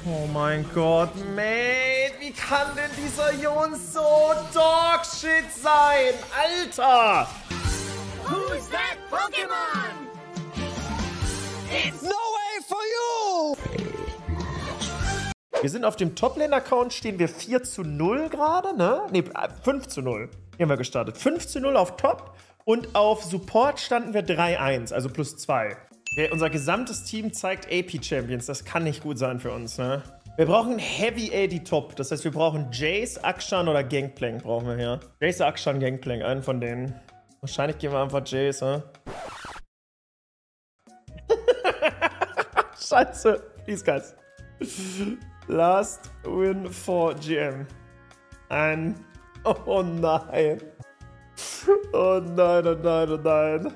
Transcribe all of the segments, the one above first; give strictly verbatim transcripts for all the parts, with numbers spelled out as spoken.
Oh mein Gott, mate, wie kann denn dieser Jon so Dogshit sein? Alter! Who's that Pokémon? It's No way for you! Wir sind auf dem Top-Lane-Account, stehen wir vier zu null gerade, ne? Ne, fünf zu null. Hier haben wir gestartet. fünf zu null auf Top und auf Support standen wir drei eins, also plus zwei. Okay, unser gesamtes Team zeigt A P-Champions. Das kann nicht gut sein für uns, ne? Wir brauchen Heavy A D Top. Das heißt, wir brauchen Jace, Akshan oder Gangplank brauchen wir hier. Jace, Akshan, Gangplank, einen von denen. Wahrscheinlich gehen wir einfach Jace, ne? Scheiße. Please, guys. Last win for G M. Ein... Oh nein. Oh nein, oh nein, oh nein.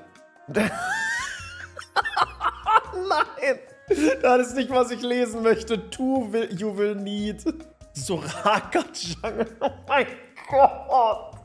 Nein! Das ist nicht, was ich lesen möchte. Tu will, you will need. Soraka Jungle. Oh mein Gott.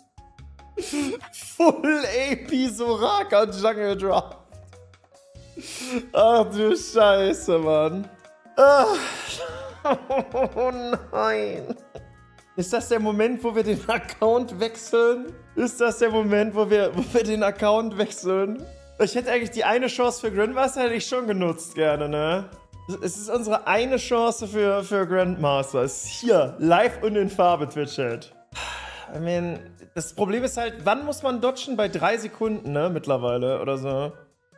Full A P Soraka Jungle Draft. Ach du Scheiße, Mann. Ach. Oh nein. Ist das der Moment, wo wir den Account wechseln? Ist das der Moment, wo wir, wo wir den Account wechseln? Ich hätte eigentlich die eine Chance für Grandmaster, hätte ich schon genutzt gerne, ne? Es ist unsere eine Chance für, für Grandmaster. Es ist hier, live und in Farbe, Twitch-Chat. I mean, das Problem ist halt, wann muss man dodgen? Bei drei Sekunden, ne? Mittlerweile oder so.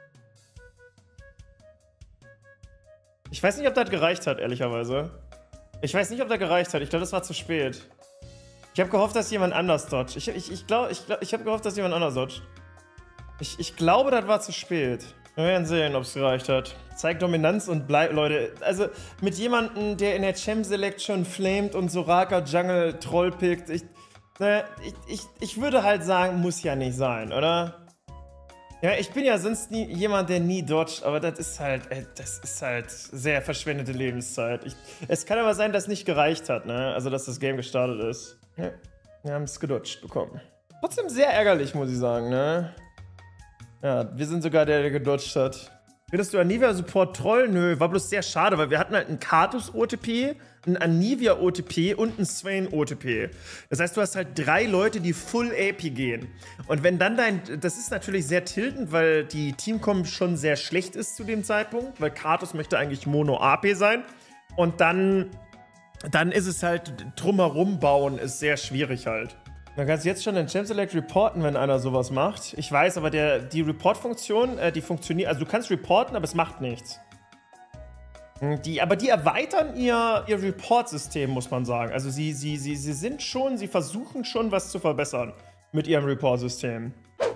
Ich weiß nicht, ob das gereicht hat, ehrlicherweise. Ich weiß nicht, ob das gereicht hat. Ich glaube, das war zu spät. Ich habe gehofft, dass jemand anders dodgt. Ich, ich, ich glaube, ich, glaub, ich habe gehofft, dass jemand anders dodgt. Ich, ich glaube, das war zu spät. Wir werden sehen, ob es gereicht hat. Zeigt Dominanz und bleibt, Leute. Also mit jemandem, der in der Champ Select schon flamed und Soraka Jungle Troll pickt. Ich, ne, ich, ich, ich würde halt sagen, muss ja nicht sein, oder? Ja, ich bin ja sonst nie jemand, der nie dodgt, aber das ist halt, das ist halt sehr verschwendete Lebenszeit. Ich, es kann aber sein, dass es nicht gereicht hat, ne? Also, dass das Game gestartet ist. Ja, wir haben es gedodgt bekommen. Trotzdem sehr ärgerlich, muss ich sagen, ne? Ja, wir sind sogar der, der gedodgt hat. Findest du Anivia Support Troll? Nö, war bloß sehr schade, weil wir hatten halt einen Karthus O T P, einen Anivia O T P und einen Swain O T P. Das heißt, du hast halt drei Leute, die Full A P gehen. Und wenn dann dein, das ist natürlich sehr tiltend, weil die Teamcom schon sehr schlecht ist zu dem Zeitpunkt, weil Karthus möchte eigentlich Mono A P sein. Und dann, dann ist es halt, drumherum bauen ist sehr schwierig halt. Man kann jetzt schon in Champ Select reporten, wenn einer sowas macht. Ich weiß, aber der, die Report-Funktion, äh, die funktioniert, also du kannst reporten, aber es macht nichts. Die, aber die erweitern ihr, ihr Report-System, muss man sagen. Also sie, sie, sie, sie sind schon, sie versuchen schon was zu verbessern mit ihrem Report-System.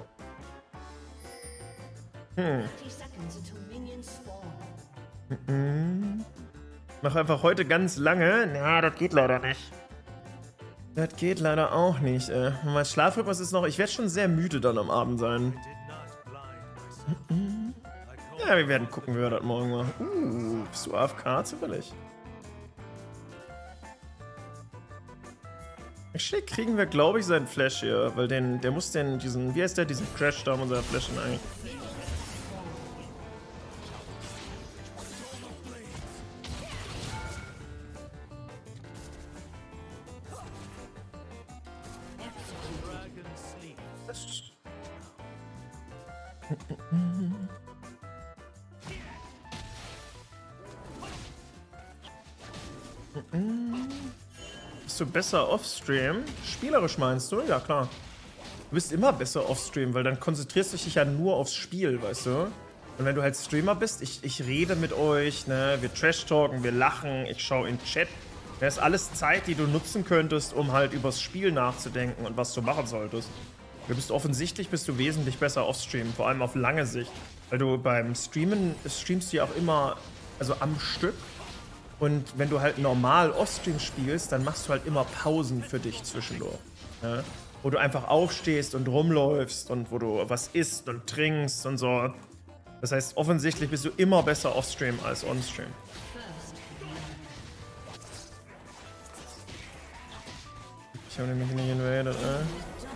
Hm. Mhm. Mach einfach heute ganz lange. Na, das geht leider nicht. Das geht leider auch nicht, ey. Mein Schlafrhythmus ist noch... Ich werde schon sehr müde dann am Abend sein. Ja, wir werden gucken, wie wir das morgen machen. Uh, bist du A F K zufällig? Actually kriegen wir, glaube ich, seinen Flash hier. Weil den, der muss den, diesen... Wie heißt der? Diesen Crash da, muss er flashen eigentlich. Bist du besser offstream? Spielerisch meinst du? Ja, klar. Du bist immer besser offstream, weil dann konzentrierst du dich ja nur aufs Spiel, weißt du? Und wenn du halt Streamer bist, ich, ich rede mit euch, ne? Wir trash-talken, wir lachen, ich schaue in Chat. Das ist alles Zeit, die du nutzen könntest, um halt übers Spiel nachzudenken und was du machen solltest. Du bist offensichtlich bist du wesentlich besser offstream, vor allem auf lange Sicht. Weil du beim Streamen streamst du ja auch immer, also am Stück. Und wenn du halt normal Offstream spielst, dann machst du halt immer Pausen für dich zwischendurch. Ne? Wo du einfach aufstehst und rumläufst und wo du was isst und trinkst und so. Das heißt, offensichtlich bist du immer besser Offstream als Onstream. Ich habe nämlich nicht invaded, ne?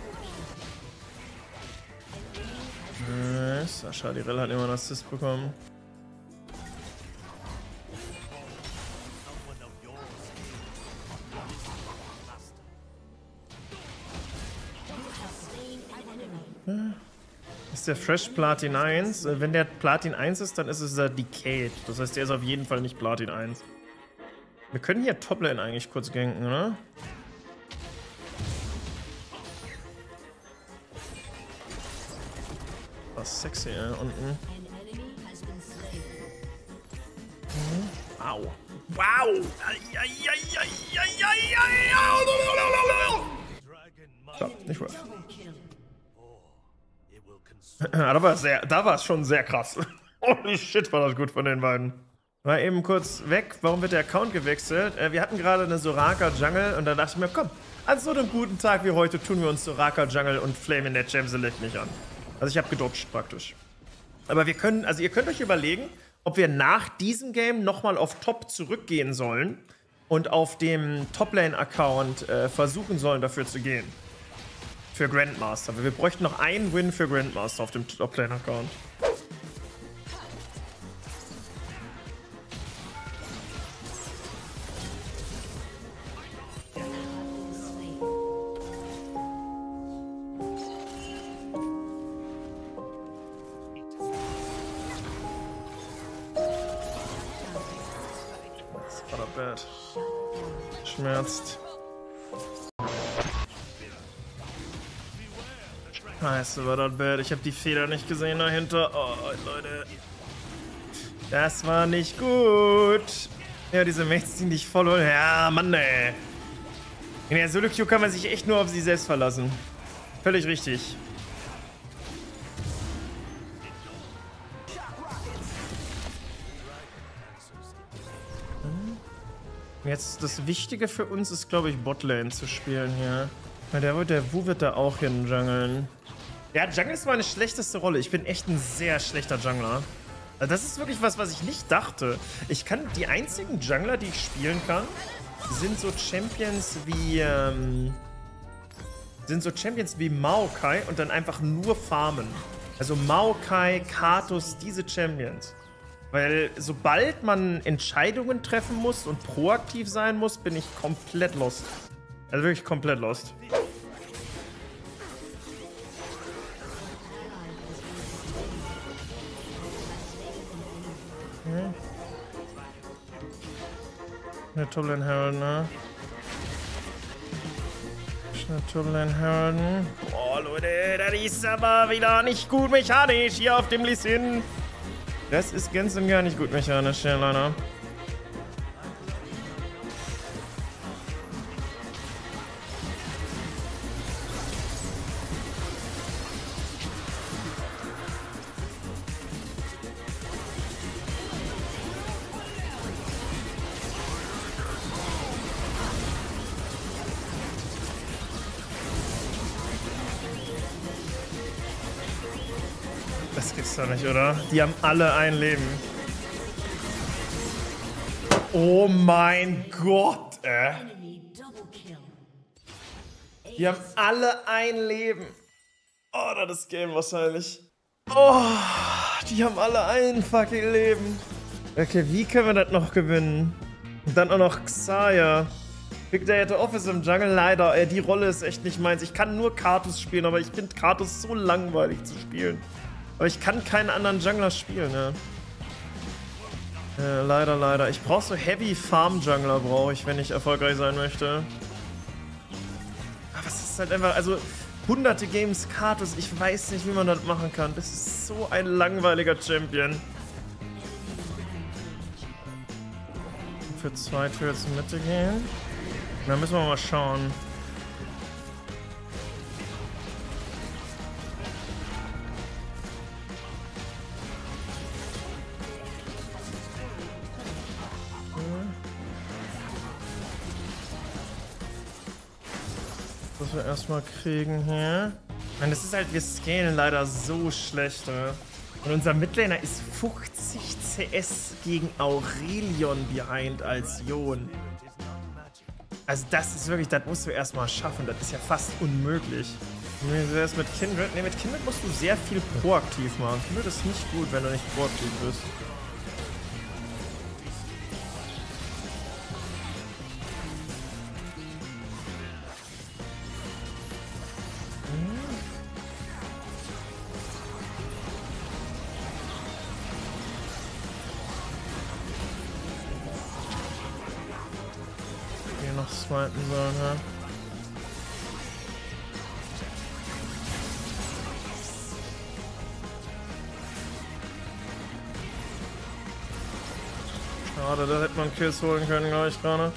Nice. Sascha, die Rell hat immer einen Assist bekommen. ist der Fresh Platin eins. Wenn der Platin eins ist, dann ist es der Decayed. Das heißt, der ist auf jeden Fall nicht Platin eins. Wir können hier Toplane eigentlich kurz ganken, oder? Was sexy, ja, unten. Mhm. Au. Wow! So, nicht worth. Da war sehr, da war es schon sehr krass. Holy shit, war das gut von den beiden. War eben kurz weg. Warum wird der Account gewechselt? Äh, wir hatten gerade eine Soraka Jungle und da dachte ich mir, komm, an so einem guten Tag wie heute tun wir uns Soraka Jungle und Flame in der Gem Select nicht an. Also ich habe gedodged praktisch. Aber wir können, also ihr könnt euch überlegen, ob wir nach diesem Game nochmal auf Top zurückgehen sollen und auf dem Toplane-Account äh, versuchen sollen, dafür zu gehen. Für Grandmaster. Wir bräuchten noch einen Win für Grandmaster auf dem Toplane-Account. Bad. Schmerzt. Scheiße, war das bad. Ich habe die Feder nicht gesehen dahinter. Oh, Leute. Das war nicht gut. Ja, diese Mates, die nicht voll... Ja, Mann, ey. In der Solo-Queue kann man sich echt nur auf sie selbst verlassen. Völlig richtig. Jetzt das Wichtige für uns ist, glaube ich, Botlane zu spielen hier. Ja, der, der Wu wird da auch hin jungeln. Ja, Jungle ist meine schlechteste Rolle. Ich bin echt ein sehr schlechter Jungler. Also das ist wirklich was, was ich nicht dachte. Ich kann, die einzigen Jungler, die ich spielen kann, sind so Champions wie, ähm, sind so Champions wie Maokai und dann einfach nur farmen. Also Maokai, Katus, diese Champions. Weil sobald man Entscheidungen treffen muss und proaktiv sein muss, bin ich komplett lost. Also wirklich komplett lost. Okay. Der Toplane Herald, ne? Schnell Toplane Herald. Boah, Leute, das ist aber wieder nicht gut mechanisch hier auf dem Lee Sin. Das ist ganz und gar nicht gut mechanisch, ja, leider. Das gibt's doch nicht, oder? Die haben alle ein Leben. Oh mein Gott, ey. Die haben alle ein Leben. Oh, das ist Game wahrscheinlich. Oh, die haben alle ein fucking Leben. Okay, wie können wir das noch gewinnen? Und dann auch noch Xayah. Big Day at the Office im Jungle, leider. Ey, die Rolle ist echt nicht meins. Ich kann nur Karthus spielen, aber ich finde Karthus so langweilig zu spielen. Aber ich kann keinen anderen Jungler spielen, ja. Äh, leider, leider. Ich brauche so Heavy Farm Jungler, brauche ich, wenn ich erfolgreich sein möchte. Aber es ist halt einfach, also hunderte Games Karthus, ich weiß nicht, wie man das machen kann. Das ist so ein langweiliger Champion. Für zwei Turrets in Mitte gehen. Da müssen wir mal schauen. Was wir erstmal kriegen hier. Und das ist halt, wir scalen leider so schlecht. Ne? Und unser Midlaner ist fünfzig C S gegen Aurelion behind als Jon. Also das ist wirklich, das musst du erstmal schaffen. Das ist ja fast unmöglich. Das mit Kindred, ne, mit Kindred musst du sehr viel proaktiv machen. Kindred ist nicht gut, wenn du nicht proaktiv bist. noch smiten sollen, ja. Schade, da hätte man Kills holen können, glaube ich, gerade.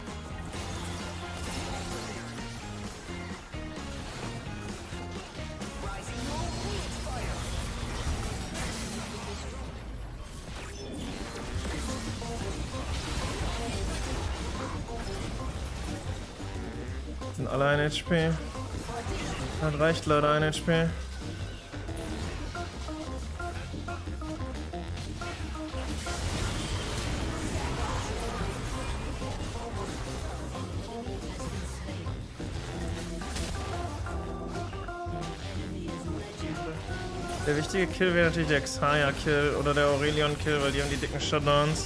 Sind alle ein H P. Das reicht leider ein H P. Der wichtige Kill wäre natürlich der Xayah-Kill oder der Aurelion-Kill, weil die haben die dicken Shutdowns.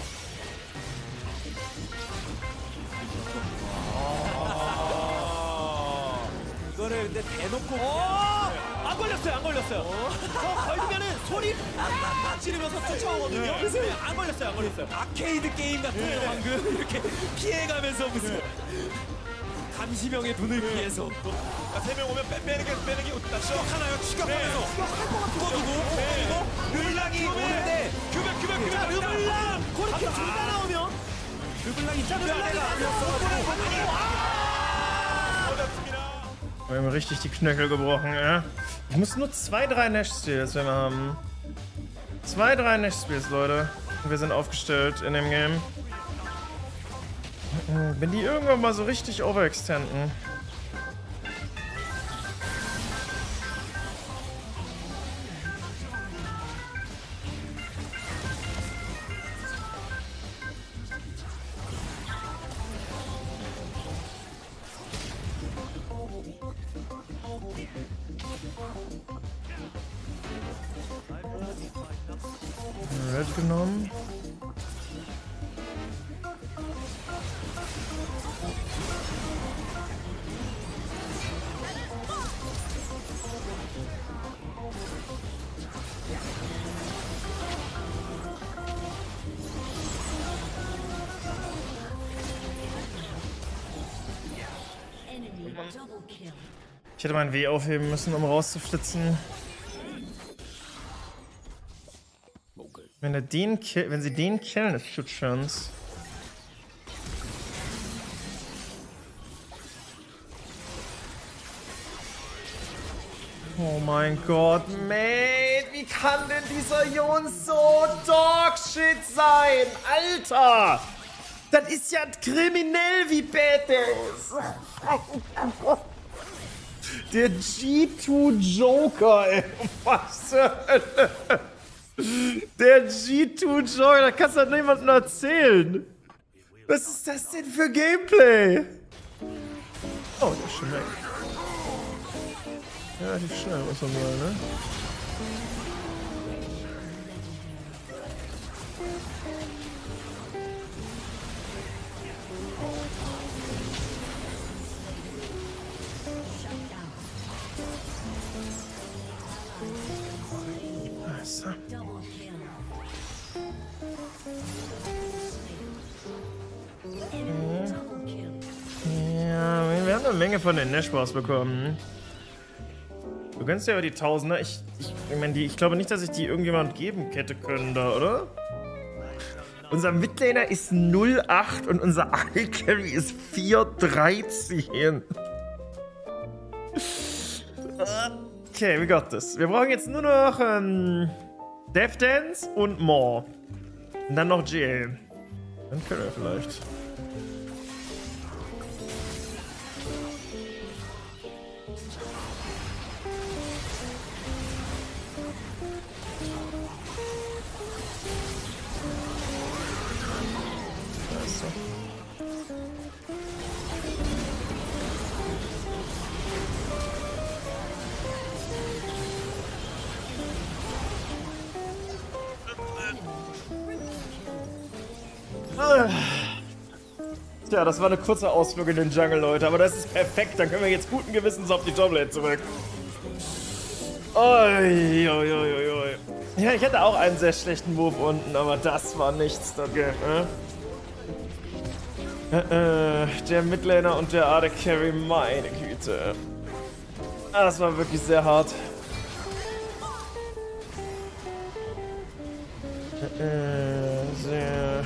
이거를 근데 대놓고 안 걸렸어요, 안 걸렸어요. 저 걸리면은 소리 팍팍 지르면서 쫓아오거든요. 네, 안 걸렸어요, 안 걸렸어요. 아케이드 게임 같아요, 방금 이렇게 피해가면서 무슨 감시병의 눈을 피해서. 세 명 오면 빼, 빼는 게 빼는 게 추격하나요? 추격하면서 추격할 것 같은 거두고 그리고 르블랑이 오는데 규백 규백 규백 르블랑 그렇게 둘 다 나오면 르블랑이 르블랑이 Wir haben richtig die Knöchel gebrochen, ja. Ich muss nur zwei, drei Nash-Steals, wenn wir haben. Zwei, drei Nash-Steals, Leute. Und wir sind aufgestellt in dem Game. Wenn die irgendwann mal so richtig overextenden. Red genommen. Ich hätte mein W aufheben müssen, um rauszuflitzen. Wenn er den kill, wenn sie den killen, ist Shit Chance. Oh mein Gott, mate, wie kann denn dieser Jon so Dogshit sein? Alter! Das ist ja kriminell, wie bad der ist. Der G zwei Joker, ey. Was zur Hölle? Der G zwei Joker, da kannst du halt niemandem erzählen. Was ist das denn für Gameplay? Oh, der ist schon weg. Ja, relativ schnell, muss man mal, ne? Ja, wir haben eine Menge von den Nash-Bars bekommen. Du gönnst ja aber die Tausender. Ich, ich, ich meine, die, ich glaube nicht, dass ich die irgendjemand geben hätte können da, oder? Unser Midlaner ist null acht und unser A-Carry ist vier dreizehn. Okay, we got this. Wir brauchen jetzt nur noch ähm, Death Dance und More. Und dann noch G A. Dann können wir vielleicht. Tja, das war eine kurze Ausflug in den Jungle, Leute, aber das ist perfekt. Dann können wir jetzt guten Gewissens auf die Top-Lane zurück. Oi, oi, oi, oi. Ja, ich hatte auch einen sehr schlechten Move unten, aber das war nichts. Okay, ne? Äh, äh, der Midlaner und der A D Carry, meine Güte. Das war wirklich sehr hart. Äh, sehr...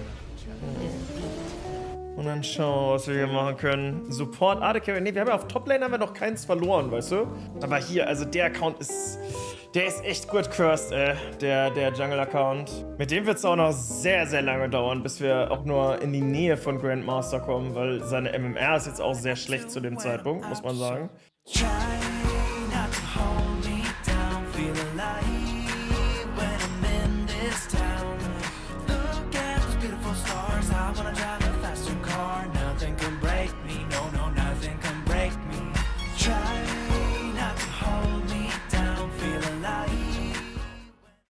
Und dann schauen, was wir hier machen können. Support, A D Carry. Ne, wir haben ja auf Top-Lane haben wir noch keins verloren, weißt du? Aber hier, also der Account ist... Der ist echt gut cursed, ey. Der, der Jungle-Account. Mit dem wird es auch noch sehr, sehr lange dauern, bis wir auch nur in die Nähe von Grandmaster kommen, weil seine M M R ist jetzt auch sehr schlecht zu dem Zeitpunkt, muss man sagen.